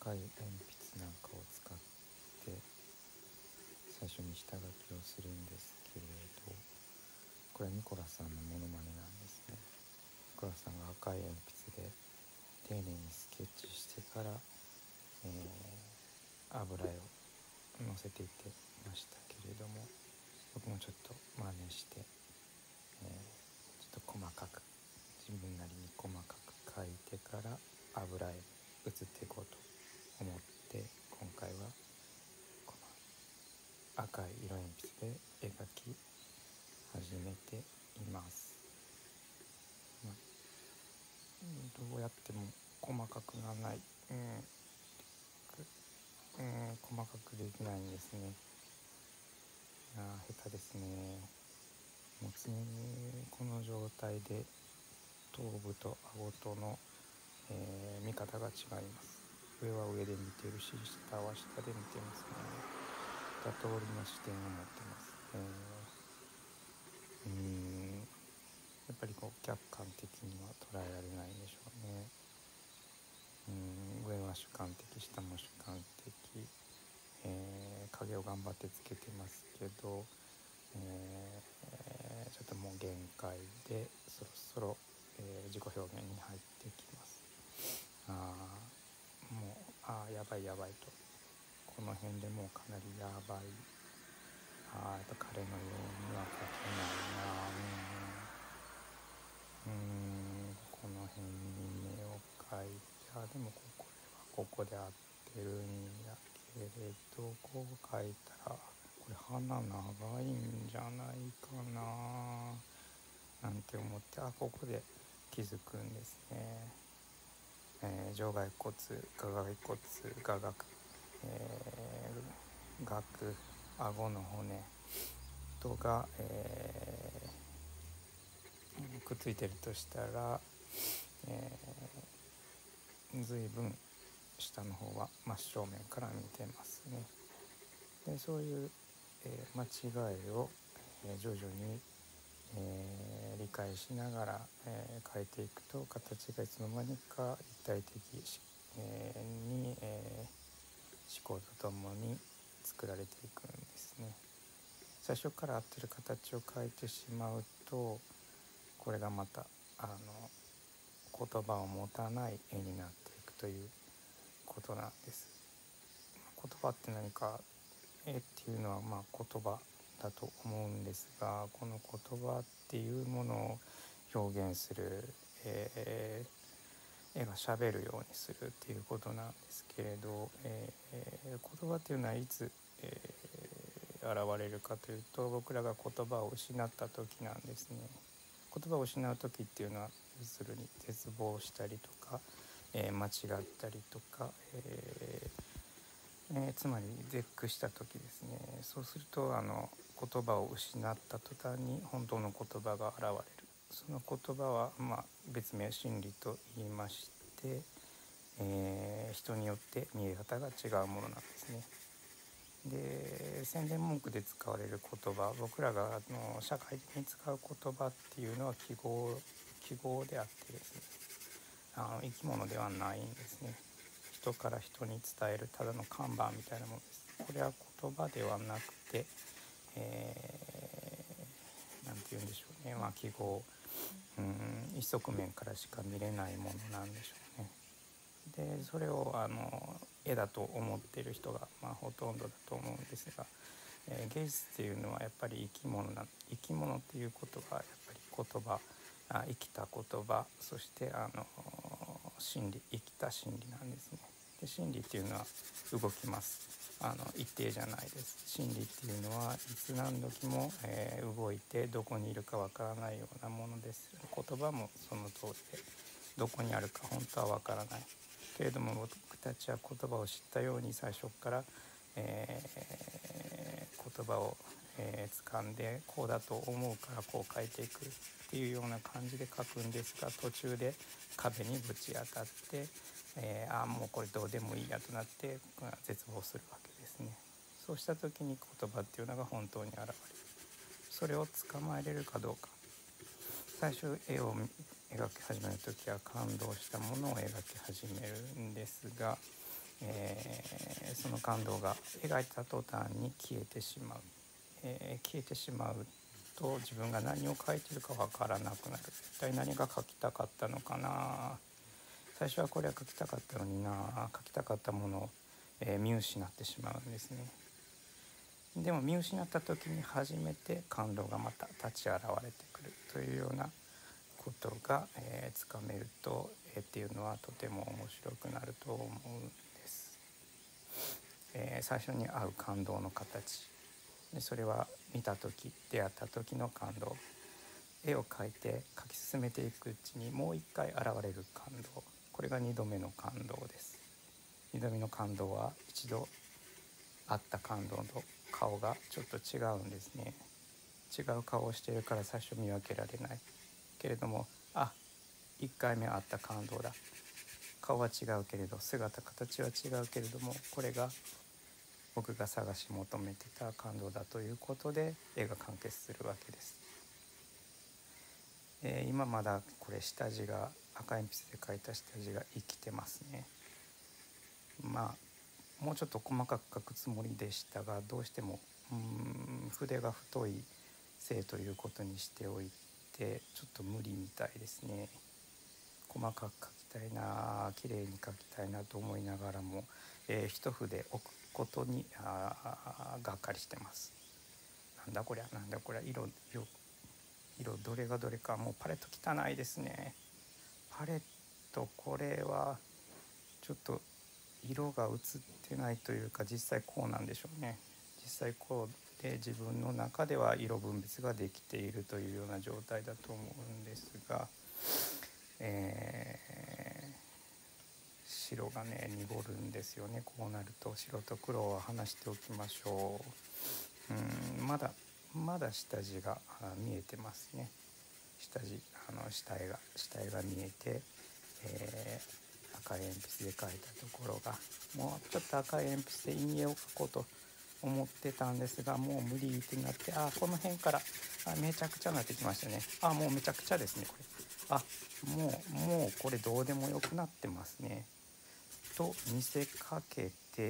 赤い鉛筆なんかを使って最初に下書きをするんですけれど、これはニコラさんのモノマネなんですね。ニコラさんが赤い鉛筆で丁寧にスケッチしてから、油絵をのせていってましたけれども、僕もちょっと真似して、ちょっと細かく自分なりに細かく描いてから油絵に移っていこうと思って、今回はこの赤い色鉛筆で描き始めています。どうやっても細かくならない、細かくできないんですね。下手ですね。もう常にこの状態で頭部と顎との、見方が違います。上は上で見てるし、下は下で見てますね。二通りの視点を持ってますね。やっぱりこう客観的には捉えられないんでしょうね。上は主観的、下も主観的、影を頑張ってつけてますけど、ちょっともう限界でそろそろ、自己表現に入ってきます。もうやばいと、この辺でもうかなりやばい。やっぱ彼のようには描けないな。この辺に目を描いて、でもここで合ってるんやけれど、こう描いたらこれ鼻長いんじゃないかななんて思って、ここで気づくんですね。上骸骨、下骸骨、下顎、顎、顎の骨とが、くっついてるとしたら、随分下の方は真正面から見てますね。でそういう、間違いを、徐々に、理解しながら、変えていくと、形がいつの間にか立体的に、思考とともに作られていくんですね。最初から合ってる形を変えてしまうと、これがまた言葉を持たない絵になっていくということなんです。言葉って何か、絵っていうのは言葉だと思うんですが、この言葉っていうものを表現する、絵がしゃべるようにするっていうことなんですけれど、言葉っていうのはいつ、現れるかというと、僕らが言葉を失った時なんですね。言葉を失う時っていうのは、要するに絶望したりとか、間違ったりとか、つまり絶句した時ですね。そうすると言葉を失った途端に本当の言葉が現れる。その言葉は、別名真理と言いまして、人によって見え方が違うものなんですね。で、宣伝文句で使われる言葉、僕らが社会的に使う言葉っていうのは記号であってですね、生き物ではないんですね。人から人に伝えるただの看板みたいなものです。これは言葉ではなくて、なんて言うんでしょうね、記号、一側面からしか見れないものなんでしょうね。でそれを絵だと思っている人が、ほとんどだと思うんですが、芸術っていうのはやっぱり生き物っていうことがやっぱり言葉、生きた言葉、そして真理、生きた真理なんですね。で真理っていうのは動きます。一定じゃないです。真理っていうのはいつ何時も、動いてどこにいるかわからないようなものです。言葉もその通りで、どこにあるか本当はわからないけれども、僕たちは言葉を知ったように最初から、言葉を、掴んで、こうだと思うからこう書いていくっていうような感じで書くんですが、途中で壁にぶち当たって、もうこれどうでもいいやとなって絶望するわけですね。そうした時に言葉っていうのが本当に現れる。それを捕まえれるかどうか。最初絵を描き始める時は感動したものを描き始めるんですが、 その感動が描いた途端に消えてしまう、消えてしまうと自分が何を描いているかわからなくなる。一体何が描きたかったのかな、最初はこれは描きたかったのにな、描きたかったものを、見失ってしまうんですね。でも見失った時に初めて感動がまた立ち現れてくるというようなことが、つかめると、っていうのはとても面白くなると思うんです。最初に会う感動の形で、それは見た時、出会った時の感動、絵を描いて描き進めていくうちにもう一回現れる感動、これが2度目の感動です。2度目の感動は一度会った感動と顔がちょっと違うんですね。違う顔をしているから最初見分けられないけれども、1回目会った感動だ、顔は違うけれど姿形は違うけれども、これが僕が探し求めてた感動だということで絵が完結するわけです。今まだこれ下地が赤鉛筆で描いた下地が生きてますね。もうちょっと細かく描くつもりでしたが、どうしても筆が太いせいということにしておいてちょっと無理みたいですね。細かく描きたいな、綺麗に描きたいなと思いながらも、一筆置くことにがっかりしてます。なんだこりゃ色どれがどれか、もうパレット汚いですね。パレット、これはちょっと色が映ってないというか、実際こうなんでしょうね。実際こうで自分の中では色分別ができているというような状態だと思うんですが、白がね濁るんですよね。こうなると白と黒は離しておきましょう。まだ下地が見えてますね。下絵が見えて、赤い鉛筆で描いたところが、もうちょっと赤い鉛筆で陰影を描こうと思ってたんですが、もう無理ってなって、この辺からめちゃくちゃになってきましたね。もうめちゃくちゃですねこれ。もうこれどうでもよくなってますね。と見せかけて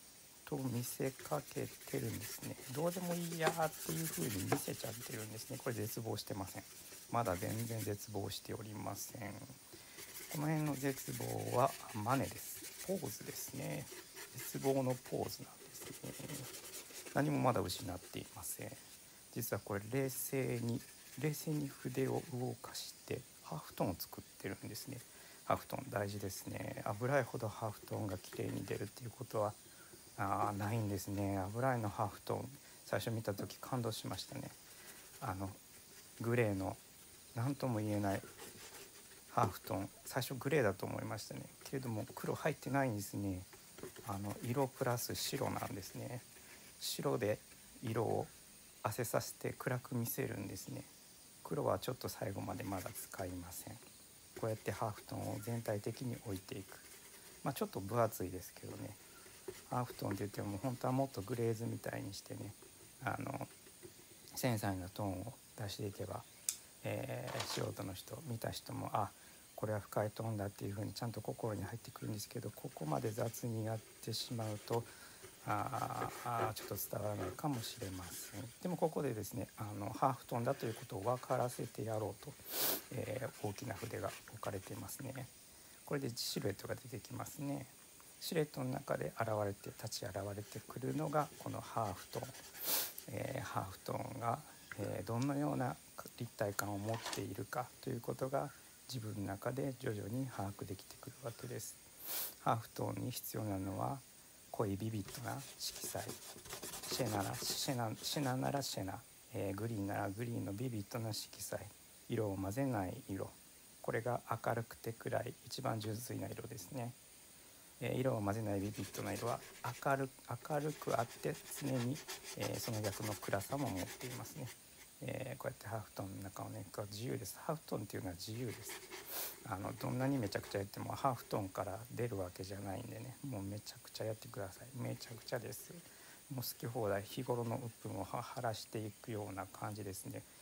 るんですね。どうでもいいやっていう風に見せちゃってるんですね。これ絶望してません。まだ全然絶望しておりません。この辺の絶望はマネです。ポーズですね。絶望のポーズなんですね。何もまだ失っていません。実はこれ冷静に筆を動かしてハーフトーンを作ってるんですね。ハーフトーン大事ですね。油絵ほどハーフトーンが綺麗に出るっていうことはないんですね。油絵のハーフトーン、最初見た時感動しましたね。グレーの何とも言えないハーフトーン、最初グレーだと思いましたね。けれども黒入ってないんですね。色プラス白なんですね。白で色を当てさせて暗く見せるんですね。黒はちょっと最後までまだ使いません。こうやってハーフトーンを全体的に置いていく。ちょっと分厚いですけどね。ハーフトーンって言っても本当はもっとグレーズみたいにしてね、繊細なトーンを出していけば、素人の人見た人もこれは深いトーンだっていうふうにちゃんと心に入ってくるんですけど、ここまで雑にやってしまうとちょっと伝わらないかもしれません。でもここでですねハーフトーンだということを分からせてやろうと、大きな筆が置かれていますね。これでシルエットが出てきますね。シルエットの中で立ち現れてくるのがこのハーフトーン、ハーフトーンが、どのような立体感を持っているかということが自分の中で徐々に把握できてくるわけです。ハーフトーンに必要なのは濃いビビッドな色彩、シェナならシェナ、グリーンならグリーンのビビッドな色彩、色を混ぜない色、これが明るくて暗い一番純粋な色ですね。色を混ぜないビビッドな色は明るくあって常に、その逆の暗さも持っていますね。こうやってハーフトーンの中をね自由です。ハーフトーンっていうのは自由です。どんなにめちゃくちゃやってもハーフトーンから出るわけじゃないんでね、もうめちゃくちゃやってください。めちゃくちゃです。もう好き放題日頃の鬱憤を晴らしていくような感じですね。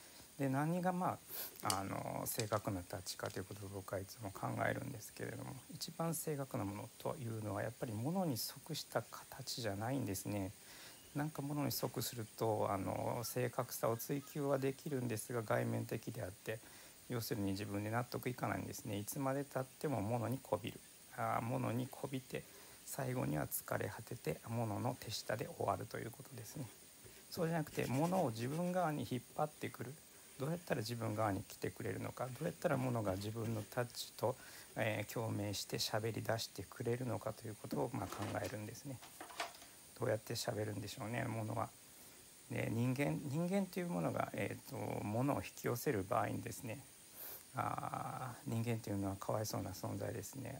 で何が正確なタッチかということを僕はいつも考えるんですけれども、一番正確なものというのはやっぱり物に即した形じゃないんですね。なんか物に即すると正確さを追求はできるんですが外面的であって、要するに自分で納得いかないんですね。いつまでたっても物にこびる、物にこびて最後には疲れ果てて物の手下で終わるということですね。そうじゃなくて物を自分側に引っ張ってくる、どうやったら自分側に来てくれるのか、どうやったら物が自分のタッチと、共鳴して喋り出してくれるのかということを考えるんですね。どうやって喋るんでしょうね、物は。で人間というものが、物を引き寄せる場合にですね、人間というのはかわいそうな存在ですね。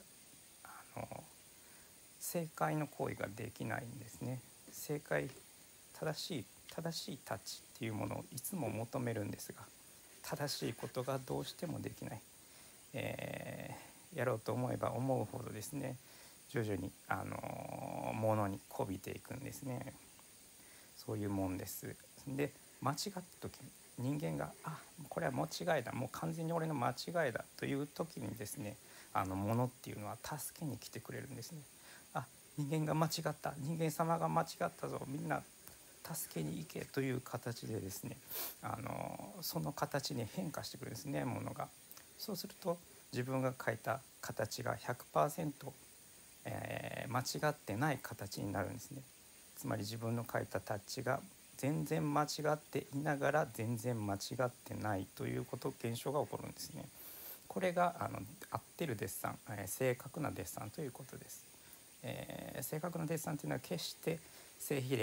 正解の行為ができないんですね。正しいタッチっていうものをいつも求めるんですが、正しいことがどうしてもできない、やろうと思えば思うほどですね、徐々にものにこびていくんですね。そういうもんです。で間違った時、人間がこれは間違いだ、もう完全に俺の間違いだという時にですね、ものっていうのは助けに来てくれるんですね。人間が間違った、人間様が間違ったぞ、みんな助けに行けという形でですね、その形に変化してくるんですね、ものが。そうすると自分が描いた形が 100%、間違ってない形になるんですね。つまり自分の描いたタッチが全然間違っていながら全然間違ってないという現象が起こるんですね。これが合ってるデッサン、正確なデッサンということです。正確なデッサンというのは決して正比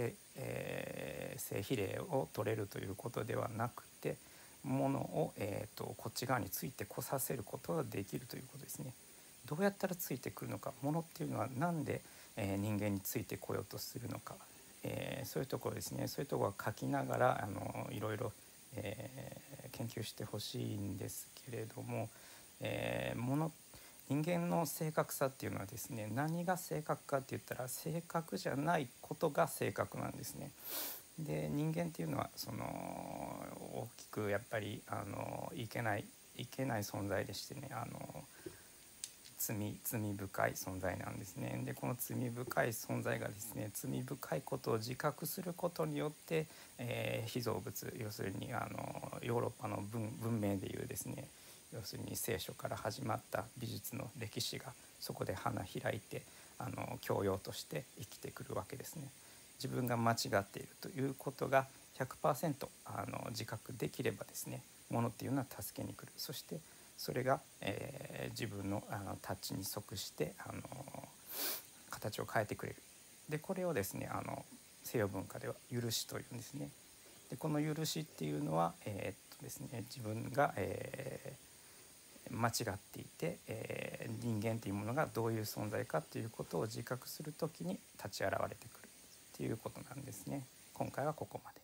例を取れるということではなくて、ものを、こっち側についてこさせることができるということですね。どうやったらついてくるのか、ものっていうのは何で、人間についてこようとするのか、そういうところですね。そういうところは書きながらいろいろ、研究してほしいんですけれども、人間の正確さっていうのはですね、何が正確かって言ったら正確じゃないことが正確なんですね。で人間っていうのは大きくやっぱりいけない存在でしてね、罪深い存在なんですね。でこの罪深い存在がですね、罪深いことを自覚することによって、被造物、要するにヨーロッパの文明でいうですね、要するに聖書から始まった美術の歴史がそこで花開いて教養として生きてくるわけですね。自分が間違っているということが 100% 自覚できればですね、ものっていうのは助けに来る。そしてそれが、自分のタッチに即して形を変えてくれる。でこれをですね西洋文化では許しというんですね。でこの許しっていうのは、ですね、自分が、間違っていて、人間というものがどういう存在かということを自覚するときに立ち現れてくるということなんですね。今回はここまで。